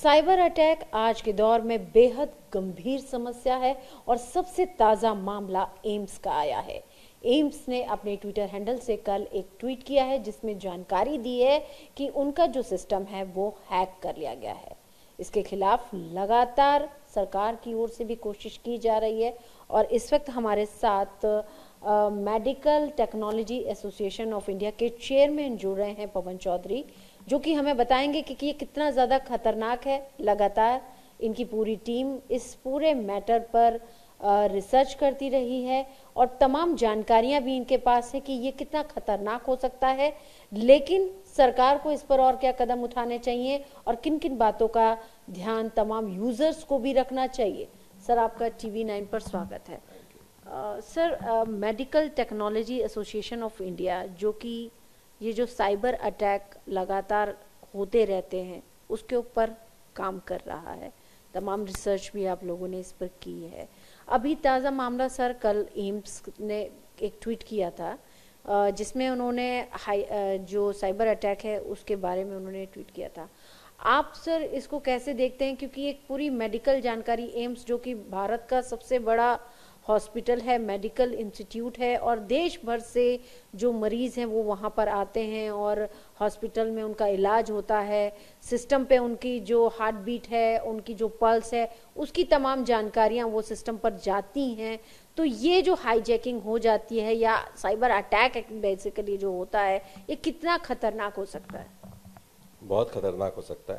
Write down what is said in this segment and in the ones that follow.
Cyber attack आज के दौर में बेहद गंभीर समस्या है और सबसे ताज़ा मामला एम्स का आया है। एम्स ने अपने ट्विटर हैंडल से कल एक ट्वीट किया है जिसमें जानकारी दी है कि उनका जो सिस्टम है वो हैक कर लिया गया है। इसके खिलाफ लगातार सरकार की ओर से भी कोशिश की जा रही है और इस वक्त हमारे साथ medical technology association of India के चेयरमैन जुड़ रहे हैं पवन चौधरी, जो कि हमें बताएंगे कि ये कितना ज़्यादा खतरनाक है। लगातार इनकी पूरी टीम इस पूरे मैटर पर रिसर्च करती रही है और तमाम जानकारियां भी इनके पास है कि ये कितना खतरनाक हो सकता है, लेकिन सरकार को इस पर और क्या कदम उठाने चाहिए और किन किन बातों का ध्यान तमाम यूजर्स को भी रखना चाहिए। सर, आपका TV9 पर स्वागत है। Sir, medical technology association of India, जो कि ये जो साइबर अटैक लगातार होते रहते हैं उसके ऊपर काम कर रहा है, तमाम रिसर्च भी आप लोगों ने इस पर की है। अभी ताज़ा मामला सर, कल एम्स ने एक ट्वीट किया था जिसमें उन्होंने जो साइबर अटैक है उसके बारे में उन्होंने ट्वीट किया था। आप सर इसको कैसे देखते हैं, क्योंकि एक पूरी मेडिकल जानकारी, एम्स जो कि भारत का सबसे बड़ा हॉस्पिटल है, मेडिकल इंस्टीट्यूट है और देश भर से जो मरीज़ हैं वो वहाँ पर आते हैं और हॉस्पिटल में उनका इलाज होता है। सिस्टम पे उनकी जो हार्ट बीट है, उनकी जो पल्स है, उसकी तमाम जानकारियाँ वो सिस्टम पर जाती हैं। तो ये जो हाईजैकिंग हो जाती है या साइबर अटैक बेसिकली जो होता है, ये कितना खतरनाक हो सकता है? बहुत खतरनाक हो सकता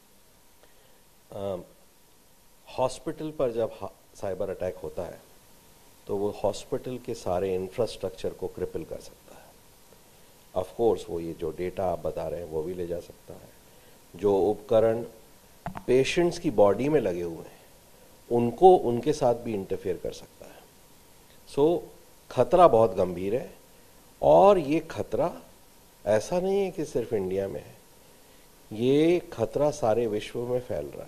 है। हॉस्पिटल पर जब साइबर अटैक होता है तो वो हॉस्पिटल के सारे इंफ्रास्ट्रक्चर को क्रिपल कर सकता है। ऑफ कोर्स वो ये जो डेटा आप बता रहे हैं वो भी ले जा सकता है। जो उपकरण पेशेंट्स की बॉडी में लगे हुए हैं उनको उनके साथ भी इंटरफेयर कर सकता है। सो खतरा बहुत गंभीर है और ये खतरा ऐसा नहीं है कि सिर्फ इंडिया में है, ये खतरा सारे विश्व में फैल रहा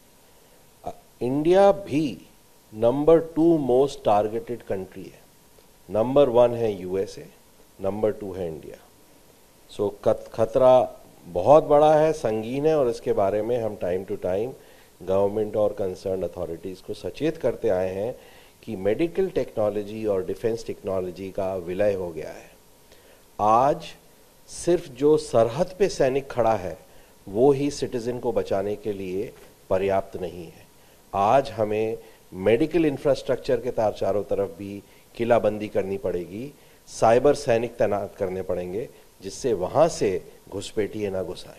है। इंडिया भी नंबर 2 मोस्ट टारगेटेड कंट्री है। नंबर 1 है USA, नंबर 2 है इंडिया। सो खतरा बहुत बड़ा है, संगीन है और इसके बारे में हम टाइम टू टाइम गवर्नमेंट और कंसर्न अथॉरिटीज़ को सचेत करते आए हैं कि मेडिकल टेक्नोलॉजी और डिफेंस टेक्नोलॉजी का विलय हो गया है। आज सिर्फ जो सरहद पे सैनिक खड़ा है वो ही सिटीजन को बचाने के लिए पर्याप्त नहीं है। आज हमें मेडिकल इंफ्रास्ट्रक्चर के चारों तरफ भी किलाबंदी करनी पड़ेगी, साइबर सैनिक तैनात करने पड़ेंगे जिससे वहां से घुसपैठिए ना घुस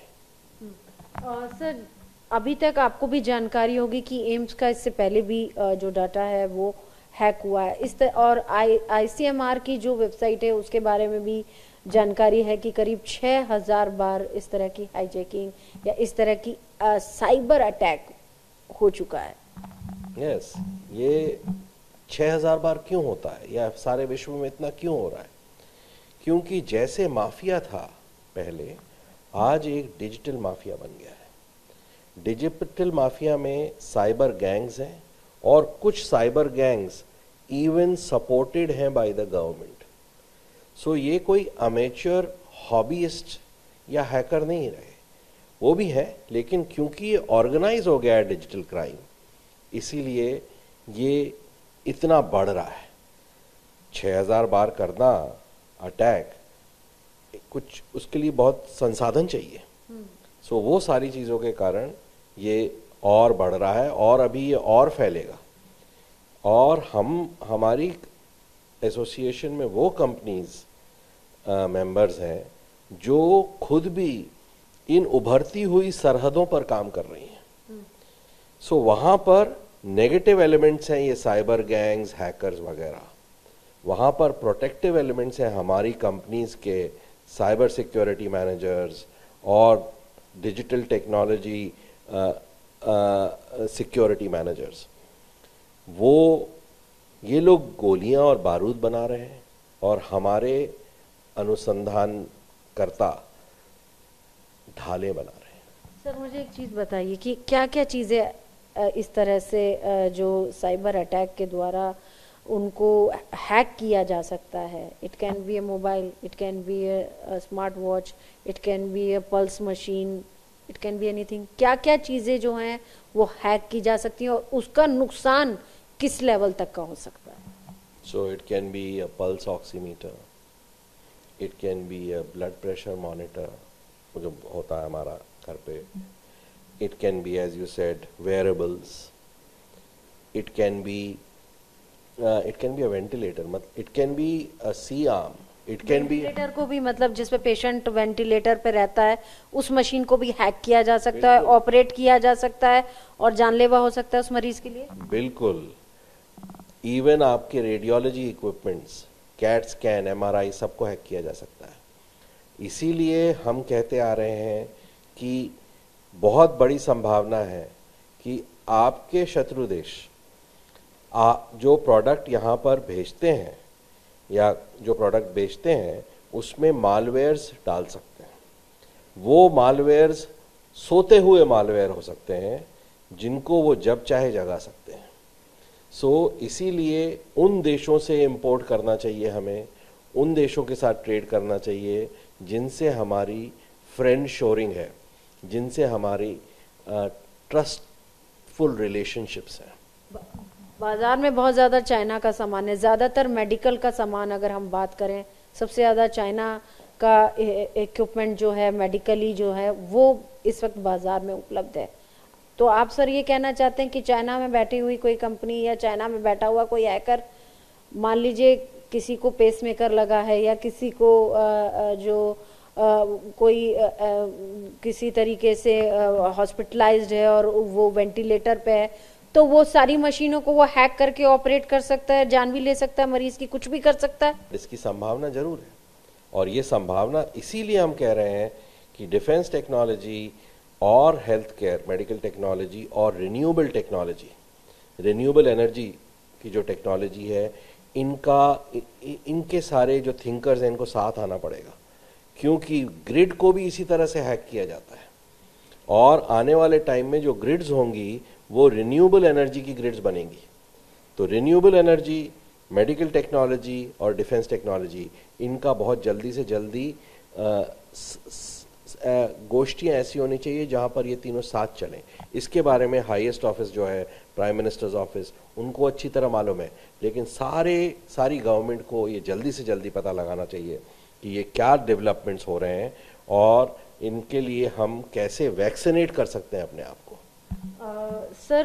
आए। सर, अभी तक आपको भी जानकारी होगी कि एम्स का इससे पहले भी जो डाटा है वो हैक हुआ है और ICMR की जो वेबसाइट है उसके बारे में भी जानकारी है कि करीब 6000 बार इस तरह की हाईजैकिंग या इस तरह की साइबर अटैक हो चुका है। यस, ये 6000 बार क्यों होता है या सारे विश्व में इतना क्यों हो रहा है? क्योंकि जैसे माफिया था पहले, आज एक डिजिटल माफिया बन गया है। डिजिटल माफिया में साइबर गैंग्स हैं और कुछ साइबर गैंग्स इवन सपोर्टेड हैं बाय द गवर्नमेंट। सो ये कोई अमेच्योर हॉबीइस्ट या हैकर नहीं रहे, वो भी है, लेकिन क्योंकि ये ऑर्गेनाइज हो गया है डिजिटल क्राइम, इसीलिए ये इतना बढ़ रहा है। 6000 बार करना अटैक, कुछ उसके लिए बहुत संसाधन चाहिए। सो वो सारी चीज़ों के कारण ये और बढ़ रहा है और अभी ये और फैलेगा। और हमारी एसोसिएशन में वो कंपनीज मेंबर्स हैं जो खुद भी इन उभरती हुई सरहदों पर काम कर रही हैं। सो वहाँ पर नेगेटिव एलिमेंट्स हैं, ये साइबर गैंग्स, हैकर्स वगैरह। वहाँ पर प्रोटेक्टिव एलिमेंट्स हैं हमारी कंपनीज के साइबर सिक्योरिटी मैनेजर्स और डिजिटल टेक्नोलॉजी सिक्योरिटी मैनेजर्स। ये लोग गोलियां और बारूद बना रहे हैं और हमारे अनुसंधानकर्ता ढाले बना रहे हैं। सर, मुझे एक चीज़ बताइए कि क्या क्या चीज़ें इस तरह से जो साइबर अटैक के द्वारा उनको हैक किया जा सकता है? It can be a mobile, it can be a smart watch, it can be a pulse machine, it can be anything, क्या क्या चीजें जो हैं वो हैक की जा सकती हैं और उसका नुकसान किस लेवल तक का हो सकता है? So it can be a pulse oximeter, it can be a blood pressure monitor जो होता है हमारा घर पे, it can be as you said wearables, it can be a ventilator, it can be a C-arm, it can be ventilator को भी, मतलब जिस पे पेशेंट वेंटिलेटर पे रहता है उस मशीन को भी हैक किया जा सकता है, ऑपरेट किया जा सकता है और जानलेवा हो सकता है उस मरीज के लिए। बिल्कुल, इवन आपके radiology equipments, cat scan, MRI सबको हैक किया जा सकता है। इसीलिए हम कहते आ रहे हैं कि बहुत बड़ी संभावना है कि आपके शत्रु देश जो प्रोडक्ट यहाँ पर भेजते हैं या जो प्रोडक्ट बेचते हैं उसमें मालवेयर्स डाल सकते हैं। वो मालवेयर्स सोते हुए मालवेयर हो सकते हैं जिनको वो जब चाहे जगा सकते हैं। इसीलिए उन देशों से इंपोर्ट करना चाहिए, हमें उन देशों के साथ ट्रेड करना चाहिए जिनसे हमारी फ्रेंड शोरिंग है, जिनसे हमारी ट्रस्टफुल रिलेशनशिप्स हैं। बाजार में बहुत ज़्यादा चाइना का सामान है, ज़्यादातर मेडिकल का सामान अगर हम बात करें, सबसे ज़्यादा चाइना का इक्विपमेंट जो है मेडिकली जो है वो इस वक्त बाजार में उपलब्ध है। तो आप सर ये कहना चाहते हैं कि चाइना में बैठी हुई कोई कंपनी या चाइना में बैठा हुआ कोई हैकर, मान लीजिए किसी को पेसमेकर लगा है या किसी को कोई किसी तरीके से हॉस्पिटलाइज्ड है और वो वेंटिलेटर पे है, तो वो सारी मशीनों को वो हैक करके ऑपरेट कर सकता है, जान भी ले सकता है मरीज की, कुछ भी कर सकता है। इसकी संभावना जरूर है और ये संभावना इसीलिए हम कह रहे हैं कि डिफेंस टेक्नोलॉजी और हेल्थ केयर, मेडिकल टेक्नोलॉजी और रिन्यूएबल टेक्नोलॉजी, रिन्यूएबल एनर्जी की जो टेक्नोलॉजी है, इनके सारे जो थिंकर्स हैं इनको साथ आना पड़ेगा, क्योंकि ग्रिड को भी इसी तरह से हैक किया जाता है और आने वाले टाइम में जो ग्रिड्स होंगी वो रिन्यूएबल एनर्जी की ग्रिड्स बनेंगी। तो रिन्यूएबल एनर्जी, मेडिकल टेक्नोलॉजी और डिफेंस टेक्नोलॉजी, इनका बहुत जल्दी से जल्दी गोष्ठियाँ ऐसी होनी चाहिए जहाँ पर ये तीनों साथ चलें। इसके बारे में हाईएस्ट ऑफिस जो है, प्राइम मिनिस्टर्स ऑफिस, उनको अच्छी तरह मालूम है, लेकिन सारी गवर्नमेंट को ये जल्दी से जल्दी पता लगाना चाहिए कि ये क्या डेवलपमेंट्स हो रहे हैं और इनके लिए हम कैसे वैक्सीनेट कर सकते हैं अपने आप को। सर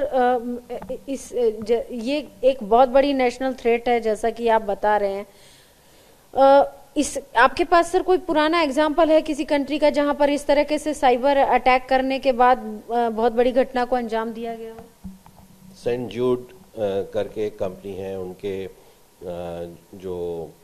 ये एक बहुत बड़ी नेशनल थ्रेट है जैसा कि आप बता रहे हैं। इस आपके पास सर कोई पुराना एग्जाम्पल है किसी कंट्री का जहां पर इस तरह से साइबर अटैक करने के बाद बहुत बड़ी घटना को अंजाम दिया गया हो? सेंट जूड करके एक कंपनी है, उनके जो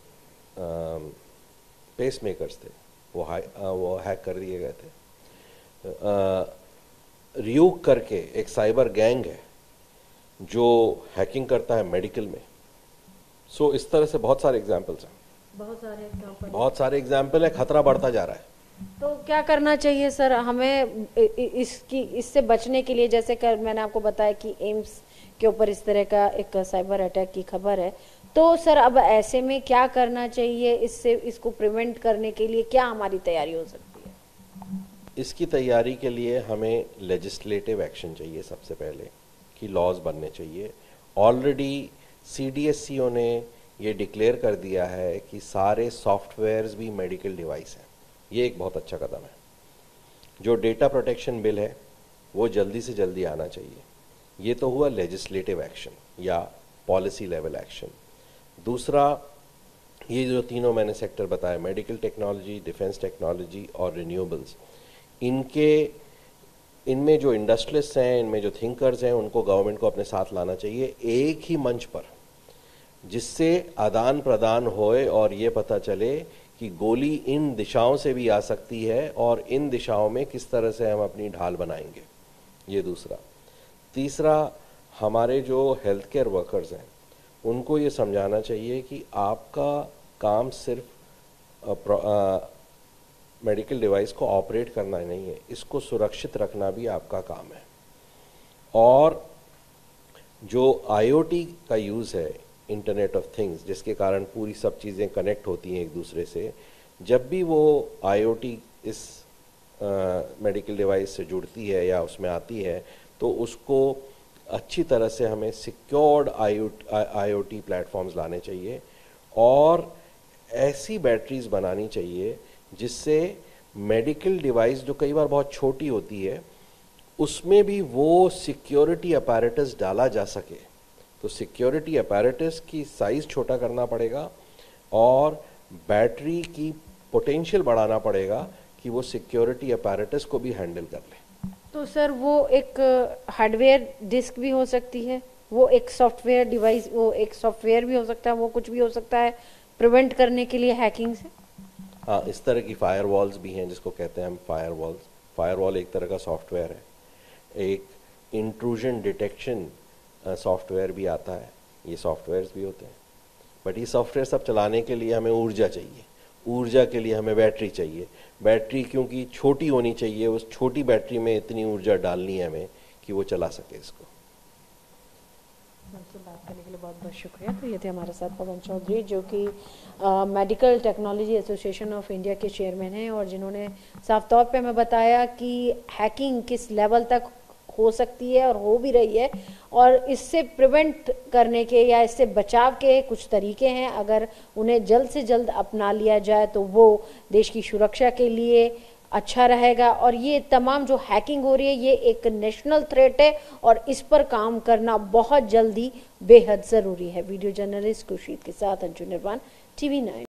पेसमेकर्स थे वो हैक कर दिए गए थे। रियूक करके एक साइबर गैंग है जो हैकिंग करता है मेडिकल में। इस तरह से बहुत सारे एग्जाम्पल्स हैं, बहुत सारे एग्जाम्पल है। खतरा बढ़ता जा रहा है। तो क्या करना चाहिए सर हमें इससे बचने के लिए? जैसे कि मैंने आपको बताया कि एम्स के ऊपर इस तरह का एक साइबर अटैक की खबर है, तो सर अब ऐसे में क्या करना चाहिए? इसको प्रिवेंट करने के लिए क्या हमारी तैयारी हो सकती है? इसकी तैयारी के लिए हमें लेजिस्लेटिव एक्शन चाहिए सबसे पहले, कि लॉज बनने चाहिए। ऑलरेडी CDSCO ने ये डिक्लेयर कर दिया है कि सारे सॉफ्टवेयर्स भी मेडिकल डिवाइस हैं। ये एक बहुत अच्छा कदम है। जो डेटा प्रोटेक्शन बिल है वो जल्दी से जल्दी आना चाहिए। ये तो हुआ लेजिस्लेटिव एक्शन या पॉलिसी लेवल एक्शन। दूसरा, ये जो तीनों मैंने सेक्टर बताया, मेडिकल टेक्नोलॉजी, डिफेंस टेक्नोलॉजी और रिन्यूएबल्स, इनमें जो इंडस्ट्रियलिस्ट हैं, इनमें जो थिंकर्स हैं, उनको गवर्नमेंट को अपने साथ लाना चाहिए एक ही मंच पर, जिससे आदान प्रदान होए और ये पता चले कि गोली इन दिशाओं से भी आ सकती है और इन दिशाओं में किस तरह से हम अपनी ढाल बनाएंगे। ये दूसरा। तीसरा, हमारे जो हेल्थ केयर वर्कर्स हैं उनको ये समझाना चाहिए कि आपका काम सिर्फ मेडिकल डिवाइस को ऑपरेट करना नहीं है, इसको सुरक्षित रखना भी आपका काम है। और जो IoT का यूज़ है, इंटरनेट ऑफ थिंग्स, जिसके कारण पूरी सब चीज़ें कनेक्ट होती हैं एक दूसरे से, जब भी वो IoT इस मेडिकल डिवाइस से जुड़ती है या उसमें आती है, तो उसको अच्छी तरह से हमें सिक्योर्ड आईओटी प्लेटफॉर्म्स लाने चाहिए और ऐसी बैटरीज बनानी चाहिए जिससे मेडिकल डिवाइस जो कई बार बहुत छोटी होती है उसमें भी वो सिक्योरिटी अपैरेटस डाला जा सके। तो सिक्योरिटी अपैरेटस की साइज छोटा करना पड़ेगा और बैटरी की पोटेंशियल बढ़ाना पड़ेगा कि वो सिक्योरिटी अपैरेटस को भी हैंडल कर ले। तो सर वो एक हार्डवेयर डिस्क भी हो सकती है, वो एक सॉफ्टवेयर डिवाइस, वो एक सॉफ्टवेयर भी हो सकता है, वो कुछ भी हो सकता है प्रिवेंट करने के लिए हैकिंग से। हाँ, इस तरह की फायरवॉल्स भी हैं जिसको कहते हैं हम फायरवॉल्स। फायरवॉल एक तरह का सॉफ्टवेयर है, एक इंट्रूजन डिटेक्शन सॉफ्टवेयर भी आता है, ये सॉफ्टवेयर्स भी होते हैं। बट ये सॉफ्टवेयर सब चलाने के लिए हमें ऊर्जा चाहिए, ऊर्जा के लिए हमें बैटरी चाहिए। बैटरी क्योंकि छोटी होनी चाहिए, उस छोटी बैटरी में इतनी ऊर्जा डालनी है हमें कि वो चला सके इसको। हमसे बात करने के लिए बहुत बहुत शुक्रिया। तो ये थे हमारे साथ पवन चौधरी जो कि medical technology association of India के चेयरमैन हैं और जिन्होंने साफ तौर पे हमें बताया कि हैकिंग किस लेवल तक हो सकती है और हो भी रही है और इससे प्रिवेंट करने के या इससे बचाव के कुछ तरीके हैं। अगर उन्हें जल्द से जल्द अपना लिया जाए तो वो देश की सुरक्षा के लिए अच्छा रहेगा। और ये तमाम जो हैकिंग हो रही है ये एक नेशनल थ्रेट है और इस पर काम करना बहुत जल्दी बेहद ज़रूरी है। वीडियो जर्नलिस्ट खुर्शीद के साथ अंशु निर्वाण, TV9।